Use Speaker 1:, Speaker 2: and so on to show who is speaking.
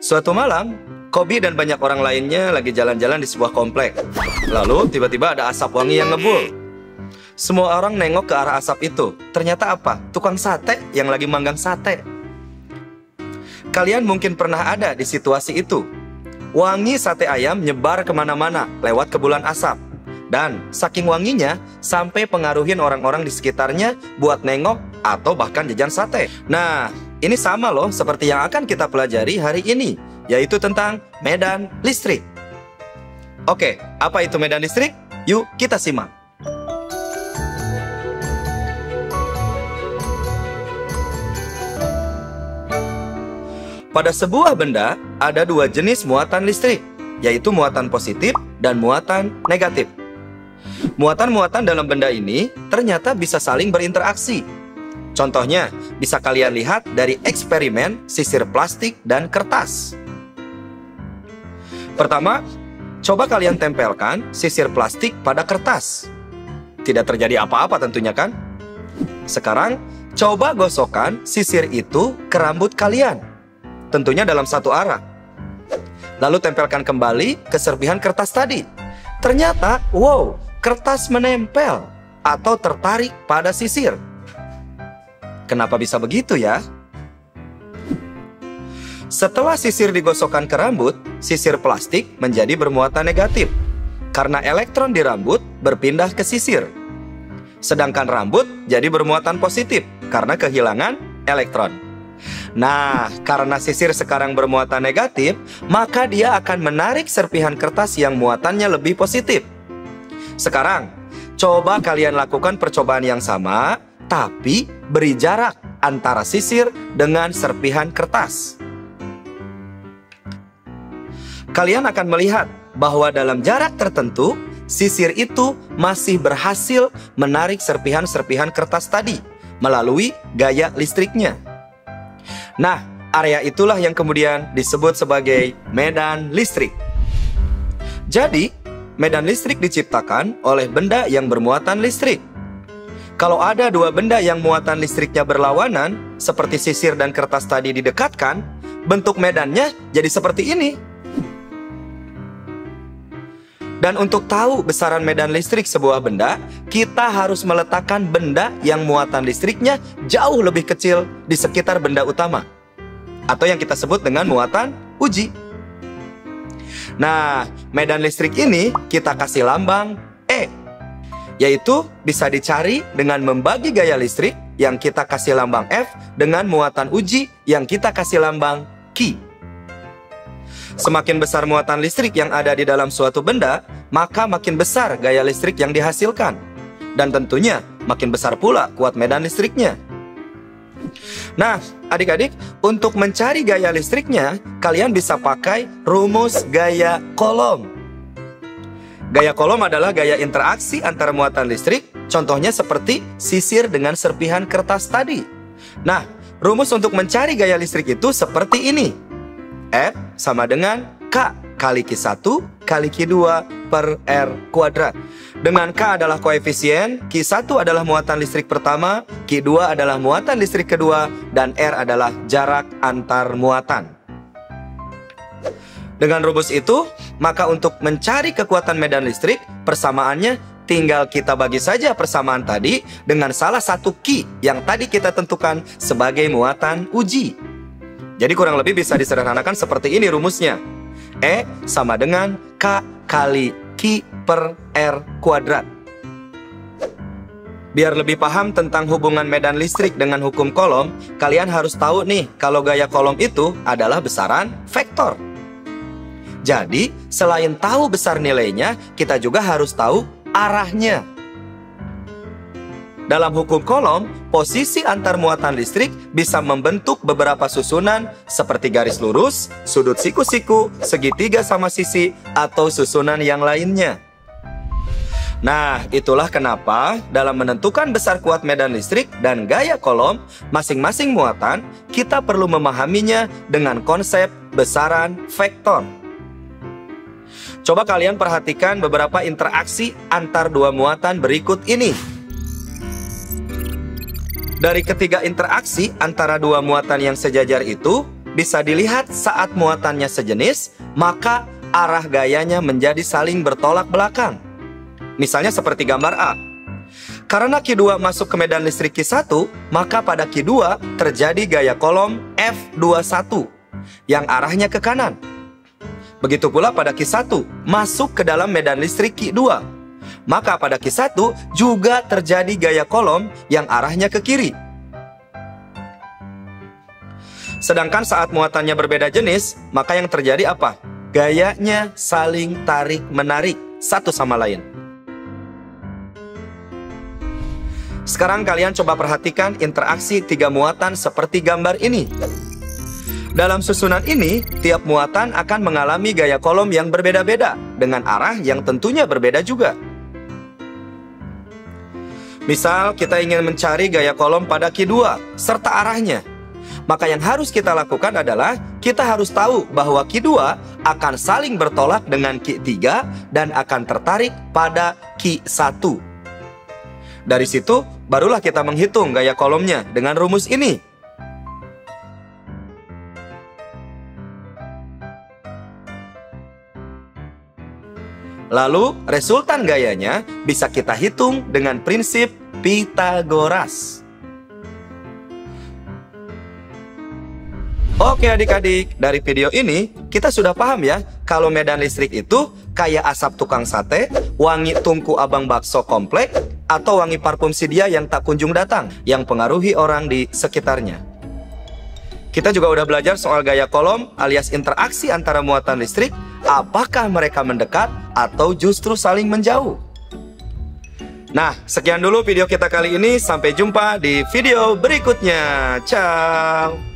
Speaker 1: Suatu malam, Kobi dan banyak orang lainnya lagi jalan-jalan di sebuah komplek. Lalu tiba-tiba ada asap wangi yang ngebul. Semua orang nengok ke arah asap itu. Ternyata apa? Tukang sate yang lagi manggang sate. Kalian mungkin pernah ada di situasi itu. Wangi sate ayam nyebar kemana-mana lewat kebulan asap. Dan saking wanginya, sampai pengaruhin orang-orang di sekitarnya buat nengok atau bahkan jajan sate. Nah, ini sama loh seperti yang akan kita pelajari hari ini, yaitu tentang medan listrik. Oke, apa itu medan listrik? Yuk kita simak. Pada sebuah benda, ada dua jenis muatan listrik, yaitu muatan positif dan muatan negatif. Muatan-muatan dalam benda ini ternyata bisa saling berinteraksi. Contohnya, bisa kalian lihat dari eksperimen sisir plastik dan kertas. Pertama, coba kalian tempelkan sisir plastik pada kertas. Tidak terjadi apa-apa tentunya kan? Sekarang, coba gosokkan sisir itu ke rambut kalian. Tentunya dalam satu arah. Lalu tempelkan kembali ke serpihan kertas tadi. Ternyata, wow, kertas menempel atau tertarik pada sisir. Kenapa bisa begitu ya? Setelah sisir digosokkan ke rambut, sisir plastik menjadi bermuatan negatif karena elektron di rambut berpindah ke sisir. Sedangkan rambut jadi bermuatan positif karena kehilangan elektron. Nah, karena sisir sekarang bermuatan negatif, maka dia akan menarik serpihan kertas yang muatannya lebih positif. Sekarang, coba kalian lakukan percobaan yang sama, tapi beri jarak antara sisir dengan serpihan kertas. Kalian akan melihat bahwa dalam jarak tertentu, sisir itu masih berhasil menarik serpihan-serpihan kertas tadi melalui gaya listriknya. Nah, area itulah yang kemudian disebut sebagai medan listrik. Jadi, medan listrik diciptakan oleh benda yang bermuatan listrik. Kalau ada dua benda yang muatan listriknya berlawanan, seperti sisir dan kertas tadi didekatkan, bentuk medannya jadi seperti ini. Dan untuk tahu besaran medan listrik sebuah benda, kita harus meletakkan benda yang muatan listriknya jauh lebih kecil di sekitar benda utama, atau yang kita sebut dengan muatan uji. Nah, medan listrik ini kita kasih lambang E, yaitu bisa dicari dengan membagi gaya listrik yang kita kasih lambang F dengan muatan uji yang kita kasih lambang Q. Semakin besar muatan listrik yang ada di dalam suatu benda, maka makin besar gaya listrik yang dihasilkan. Dan tentunya makin besar pula kuat medan listriknya. Nah, adik-adik, untuk mencari gaya listriknya, kalian bisa pakai rumus gaya Coulomb. Gaya Coulomb adalah gaya interaksi antara muatan listrik, contohnya seperti sisir dengan serpihan kertas tadi. Nah, rumus untuk mencari gaya listrik itu seperti ini. F sama dengan K kali Q1 kali Q2 per R kuadrat. Dengan K adalah koefisien, Q1 adalah muatan listrik pertama, Q2 adalah muatan listrik kedua, dan R adalah jarak antar muatan. Dengan rumus itu, maka untuk mencari kekuatan medan listrik, persamaannya tinggal kita bagi saja persamaan tadi dengan salah satu Q yang tadi kita tentukan sebagai muatan uji. Jadi kurang lebih bisa disederhanakan seperti ini rumusnya. E sama dengan K kali Q per R kuadrat. Biar lebih paham tentang hubungan medan listrik dengan hukum Coulomb, kalian harus tahu nih kalau gaya Coulomb itu adalah besaran vektor. Jadi, selain tahu besar nilainya, kita juga harus tahu arahnya. Dalam hukum Coulomb, posisi antar muatan listrik bisa membentuk beberapa susunan seperti garis lurus, sudut siku-siku, segitiga sama sisi, atau susunan yang lainnya. Nah, itulah kenapa dalam menentukan besar kuat medan listrik dan gaya Coulomb masing-masing muatan, kita perlu memahaminya dengan konsep besaran vektor. Coba kalian perhatikan beberapa interaksi antar dua muatan berikut ini. Dari ketiga interaksi antara dua muatan yang sejajar itu, bisa dilihat saat muatannya sejenis, maka arah gayanya menjadi saling bertolak belakang. Misalnya seperti gambar A. Karena Q2 masuk ke medan listrik Q1, maka pada Q2 terjadi gaya kolom F21 yang arahnya ke kanan. Begitu pula pada Q1 masuk ke dalam medan listrik Q2, maka pada Q1 juga terjadi gaya kolom yang arahnya ke kiri. Sedangkan saat muatannya berbeda jenis, maka yang terjadi apa? Gayanya saling tarik-menarik satu sama lain. Sekarang kalian coba perhatikan interaksi tiga muatan seperti gambar ini. Dalam susunan ini, tiap muatan akan mengalami gaya kolom yang berbeda-beda dengan arah yang tentunya berbeda juga. Misal kita ingin mencari gaya kolom pada Q2 serta arahnya. Maka yang harus kita lakukan adalah kita harus tahu bahwa Q2 akan saling bertolak dengan Q3 dan akan tertarik pada Q1. Dari situ, barulah kita menghitung gaya kolomnya dengan rumus ini. Lalu, resultan gayanya bisa kita hitung dengan prinsip Pythagoras. Oke adik-adik, dari video ini kita sudah paham ya kalau medan listrik itu kayak asap tukang sate, wangi tungku abang bakso komplek, atau wangi parfum si dia yang tak kunjung datang, yang pengaruhi orang di sekitarnya. Kita juga udah belajar soal gaya kolom alias interaksi antara muatan listrik, apakah mereka mendekat atau justru saling menjauh. Nah, sekian dulu video kita kali ini, sampai jumpa di video berikutnya. Ciao!